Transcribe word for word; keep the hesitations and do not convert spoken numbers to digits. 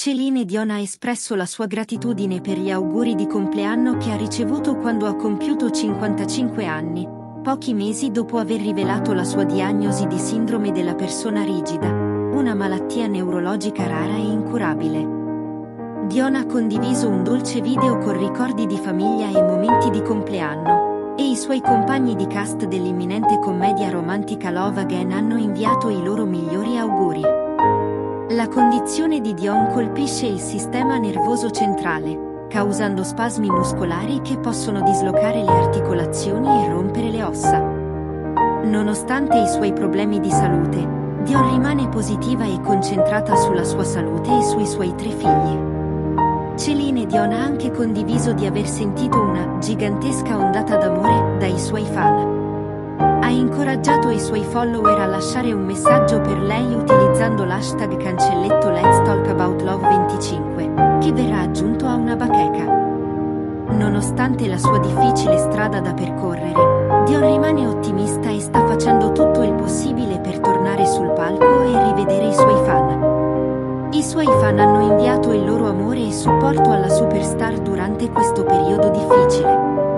Céline Dion ha espresso la sua gratitudine per gli auguri di compleanno che ha ricevuto quando ha compiuto cinquantacinque anni, pochi mesi dopo aver rivelato la sua diagnosi di sindrome della persona rigida, una malattia neurologica rara e incurabile. Dion ha condiviso un dolce video con ricordi di famiglia e momenti di compleanno, e i suoi compagni di cast dell'imminente commedia romantica Love Again hanno inviato i loro migliori auguri. La condizione di Dion colpisce il sistema nervoso centrale, causando spasmi muscolari che possono dislocare le articolazioni e rompere le ossa. Nonostante i suoi problemi di salute, Dion rimane positiva e concentrata sulla sua salute e sui suoi tre figli. Céline Dion ha anche condiviso di aver sentito una gigantesca ondata d'amore dai suoi fan. Ha incoraggiato i suoi follower a lasciare un messaggio per lei utilizzando l'hashtag cancelletto Let's Talk About Love venticinque, che verrà aggiunto a una bacheca. Nonostante la sua difficile strada da percorrere, Dion rimane ottimista e sta facendo tutto il possibile per tornare sul palco e rivedere i suoi fan. I suoi fan hanno inviato il loro amore e supporto alla superstar durante questo periodo difficile.